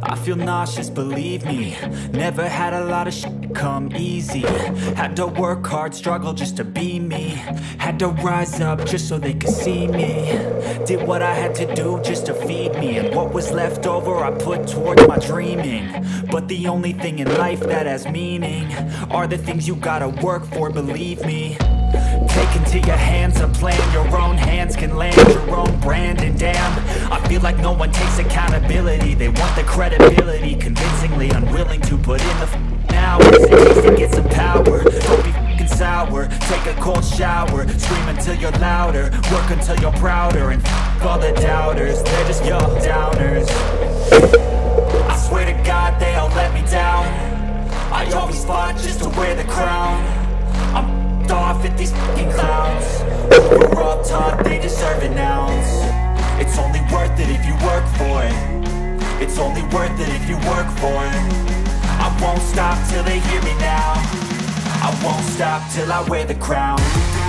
I feel nauseous, believe me. Never had a lot of shit come easy. Had to work hard, struggle just to be me. Had to rise up just so they could see me. Did what I had to do just to feed me. And what was left over I put towards my dreaming. But the only thing in life that has meaning are the things you gotta work for, believe me. Take into your hands a plan. Your own hands can land your own brand. And damn, I feel like no one takes accountability. They want the credibility, convincingly unwilling to put in the hours it takes to get some power. Don't be f***ing sour. Take a cold shower. Scream until you're louder. Work until you're prouder. And f*** all the doubters, they're just your downers. I swear to God they all let me down. I always fought just to wear the crown. I'm off at these f***ing clowns. We're all taught they deserve an ounce. It's only worth it if you work for it. It's only worth it if you work for it. I won't stop till they hear me now. I won't stop till I wear the crown.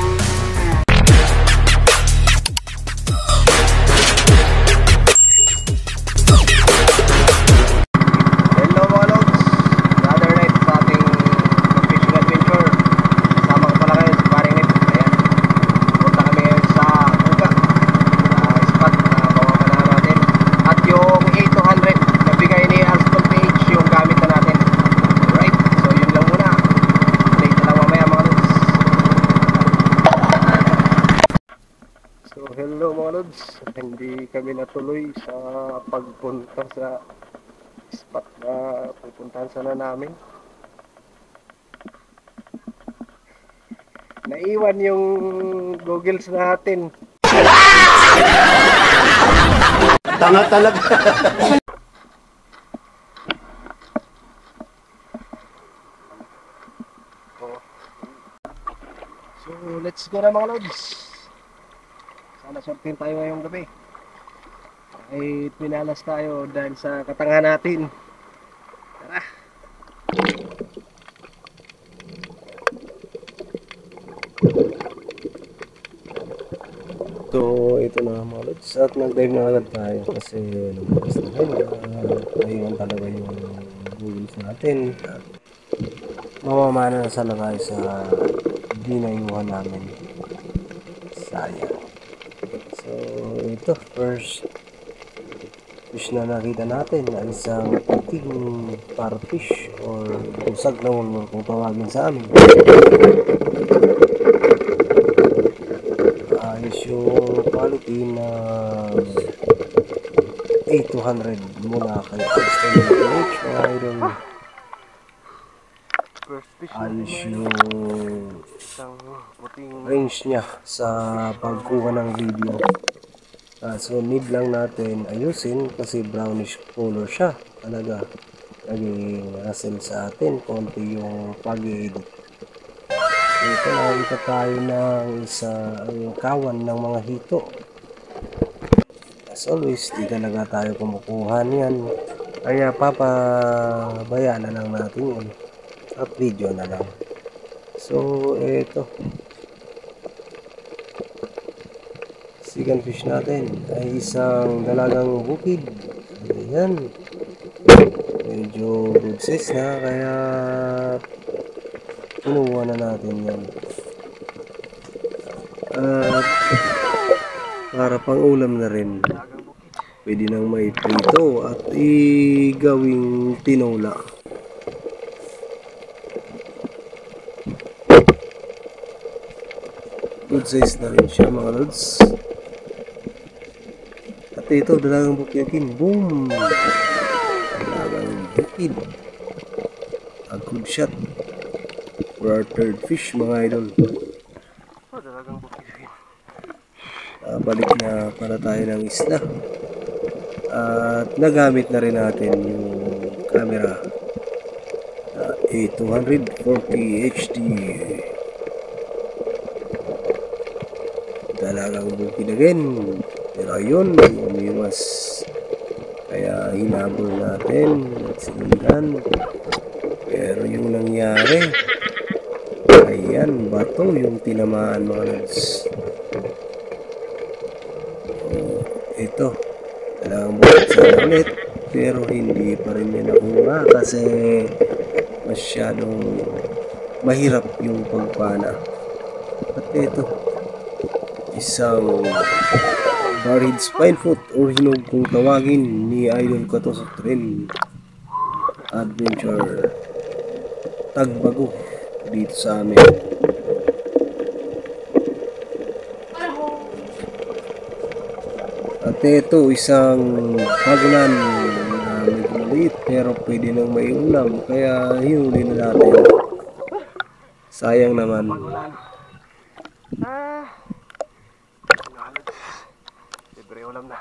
Hello mga lods, hindi kami natuloy sa pagpunta sa spot na pupuntahan sana namin. Naiwan yung goggles natin. Tanga talaga. So let's go na mga lods. Sana sortin tayo ngayong gabi. Kahit pinalas tayo dahil sa katanga natin. Tara! So ito na mga lods. At nag-dive na agad tayo kasi lumabas na rin. Naiwan talaga yung goggles natin. At mamamana na sana tayo sa dinayuhan namin. Sayang. So ito, first fish na nakita natin ay isang puting parfish or usag na wala kung tawagin sa amin. Ayos yung quality na 8200 mula kay Extended Reach. Ayos yung range niya sa pagkuha ng video. So need lang natin ayusin kasi brownish color siya. Talaga naging hassle sa atin konti yung pag-edit. So ito, nakita tayo ng isang kawan ng mga hito. As always, di talaga tayo kumukuha niyan, kaya papabayaan na lang natin yun at video na lang. So ito, second fish natin ay isang dalagang bukid. Ayan, medyo good size na, kaya kinuha na natin yan. At para pang ulam na rin, pwede nang may prito at igawing tinola. Good size na rin siya mga lods. At ito, dalagang bukiyakin. Boom! Dalagang bukid. A good shot for our third fish mga idol. Dalagang bukiyakin. Balik na para tayo ng isla. At nagamit na rin natin yung camera A240 HD. Dalagang bukid again, pero ayun, umiwas, kaya hinabol natin at sinundan. Pero yung nangyari, ayan, bato yung tinamaan mga lods. Ito, dalagang bukid sana ulit. pero hindi pa rin niya nakuha kasi masyadong mahirap yung pagpana. At ito, isang Barhead Spinefoot or hinog kung tawagin ni Idol Kato sa Trail Adventure Tagbago dito sa amin. At ito, isang pagulan na medyo maliit pero pwede nang may ulam, kaya hinuli na natin. Sayang naman. Libre ulam na.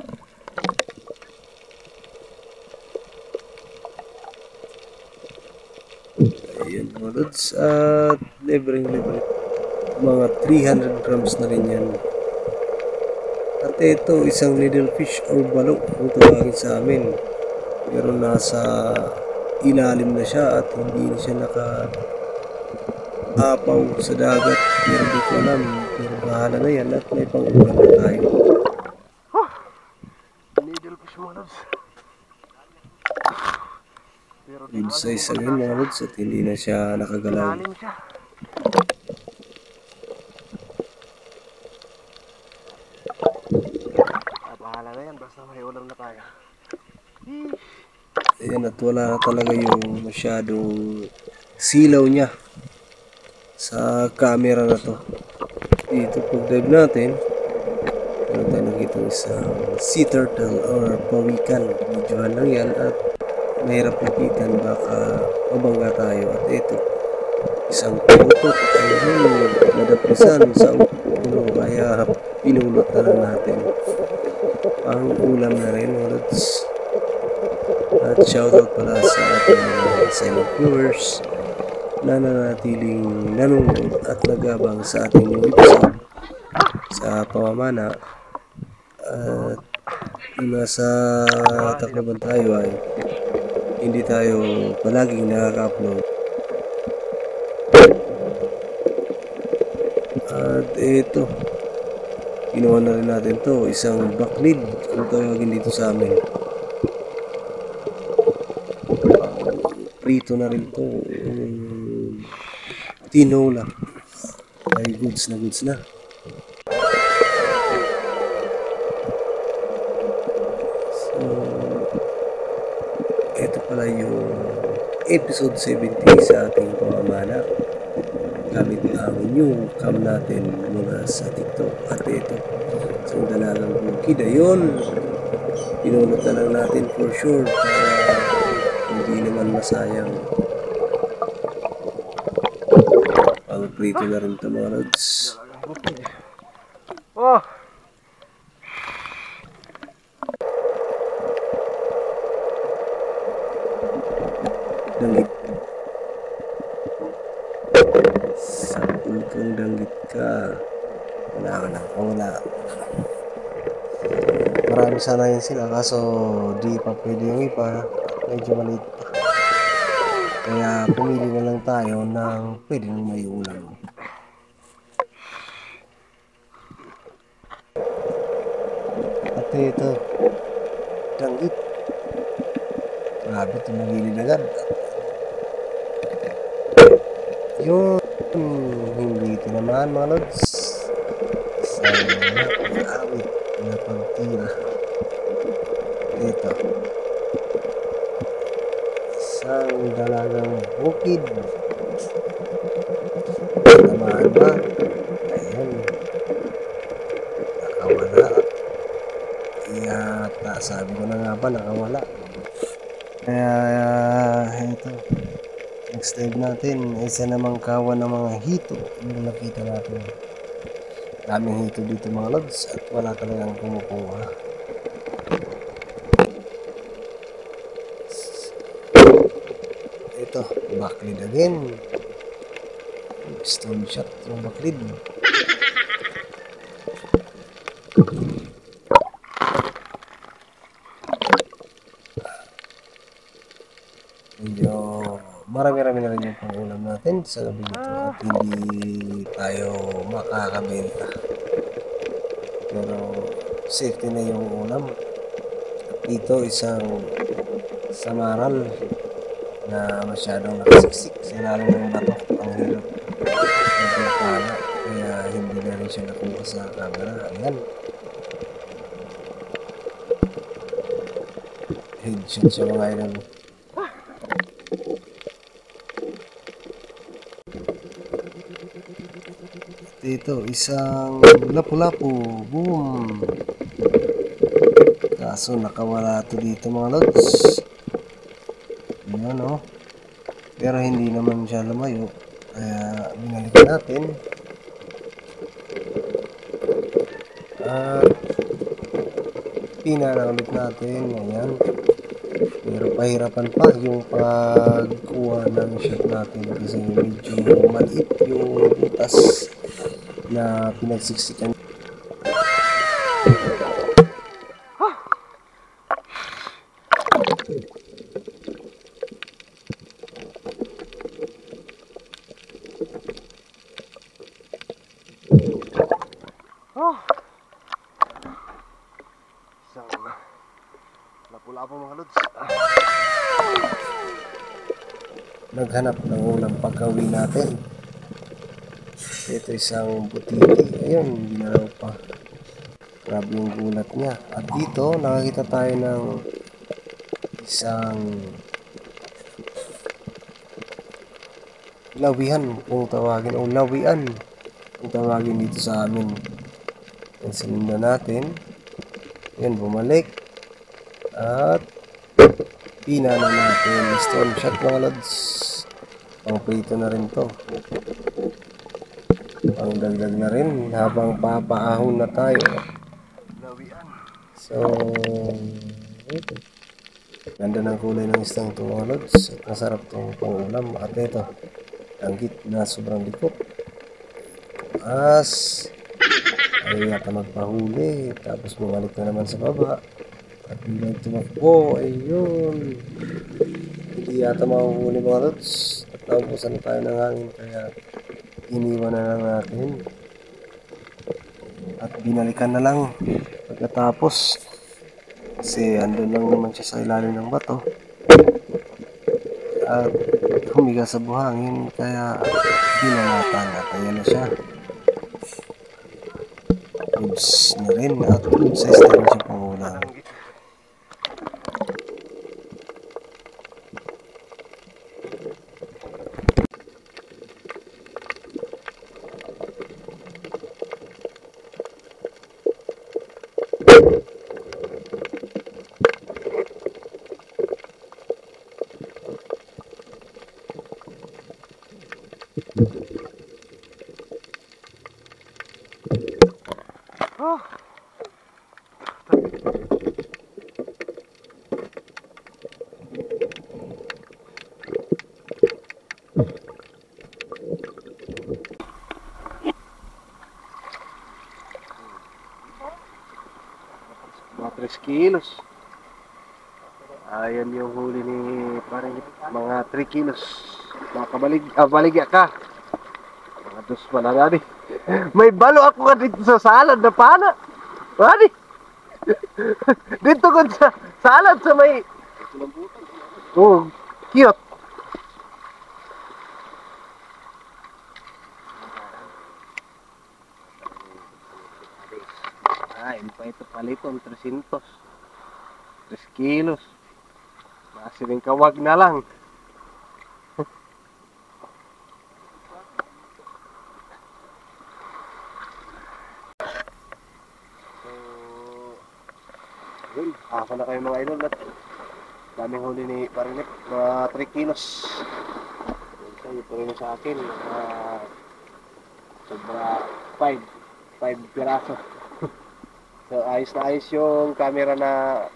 Ayan mga lods, at libre mga 300 grams na rin yan. At ito, isang needlefish or balok kung tawagin sa amin, pero nasa ilalim na siya at hindi na siya naka-apaw sa dagat, pero di ko alam, pero bahala na yan at may pang-ulam na tayo. Needlefish mga lods. Good size again mga lods at hindi na siya nakagalaw. Lalim siya. Bahala na yan, basta may ulam na tayo. Ayan, at wala na talaga yung masyadong silaw niya sa camera na to. Dito pag dive natin, meron tayo nakita isang sea turtle or pawikan. Videohan lang yan at mahirap lapitan, baka mabangga tayo. At ito, isang putot, ayun, nadapisan sa ulo, kaya pinulot na lang natin. Ang ulam na rin mga lods. At shoutout pala sa ating mga silent viewers na nanatiling nanonood at nagabang sa ating new episode sa pamamana. At nasa Tacloban tayo ay hindi tayo palaging nakaka-upload. At ito, ginawa na rin natin to, isang baklid kung tawagin dito sa amin. Prito na rin to, tinola ay goods na. So ito pala yung episode 70 sa ating pamamana gamit ang new cam natin mula sa TikTok. At ito, isang dalagang bukid, ayun, pinulot na lang natin for sure para hindi naman masayang. Pang prito na rin ito mga lods. Oh! Danggit. Sakul kang danggit ka. Wala. Marami sana yun sila, kaso di pa pwede yung ipa. Medyo maliit pa. Kaya pumili na lang tayo ng pwede nang may ulam. At ito, danggit. Grabe, tumagilid agad. Yung hindi ito naman mga lods, sa awit na pagtira. Ito, isang dalagang bukid. Tamaan ba? Ayan, nakawala. Yata, sabi ko na nga ba, nakawala. Kaya ito, next dive natin, isa namang kawan ng mga hito. Yung nakita natin, daming hito dito mga lods at wala talagang kumukuha. Ito, baklid again. Stone shot yung baklid. Medyo marami-rami na rin yung pangulam natin sa gabi nito at hindi tayo makakabenta. Pero safety na yung ulam. At Dito isang samaral na masyadong nakasiksik sa ilalim ng bato. Ang hirap magpala, kaya hindi na rin siya nakuha sa camera. Ayan, headshot siya mga idol. Dito isang lapu-lapu, boom. Kaso nakawala to dito mga lods. Ayan o. Pero hindi naman siya lumayo, kaya binalikan natin. At pinana ulit natin. Ayan. Pero pahirapan pa yung pagkuha ng shot natin kasi medyo maliit yung butas na pinagsiksikan. Isang lapu-lapu mga lods. Naghanap ng unang pagkawi natin. Ito isang butiti. Ayun, ginalaw pa. Grabe yung gulat niya. At dito, nakakita tayo ng isang lawihan kung tawagin, o lawian kung tawagin dito sa amin. Yan, sinundan natin. Yan, bumalik. At pinana natin. Stone shot mga lods. Pang prito na rin to. Pang dagdag na rin habang papaahon na tayo. Lawian. So, ganda ng kulay ng isang to mga lods. At masarap tong pangulam. At ito, langgit na sobrang likot. As ayaw yata magpahuli. Tapos bumalik na naman sa baba. At bilang tumakbo, ayun. Hindi yata mahuhuli mga lods. At naubusan na tayo ng hangin, kaya iniwan na lang natin. At binalikan na lang pagkatapos. Kasi andun lang naman siya sa ilalim ng bato. At humiga sa buhangin, kaya binalatan. At ayan na siya. Oops na rin. At good size na rin siya pangulang. Oh. Mga 3 kilos. Ayan yung huli ni parang mga 3 kilos. Baligya ka. Mga dos pa na gani. May balo ako ka dito sa salad na pana. Gani. Dito ko sa salad sa may... Oh, cute. Ay, pa ito paliton, 300. 3 kilos. Masiling kawag na lang. Yun, ako na kayo mga idol at daming huli ni Parinip, mga 3 kilos. Yun pa rin sa akin, sobra 5 piraso. So ayos na ayos yung camera na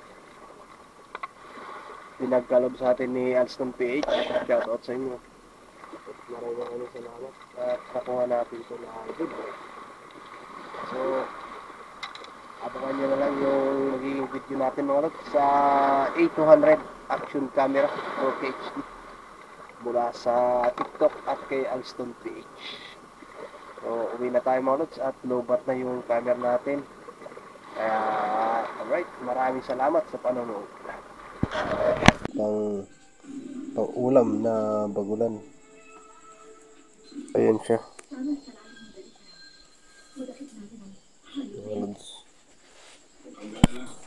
pinagkalob sa atin ni Alston PH. Shout out sa inyo. Maraming salamat at nakuha natin ito na video. So abangan nyo na lang yung magiging video natin mga lods sa A200 action camera 4K HD mula sa TikTok at kay Alston PH. So uwi na tayo mga lods at lobat na yung camera natin. Kaya, alright, maraming salamat sa panonood. Pang ulam na bagulan. Ayan siya. Mga lods.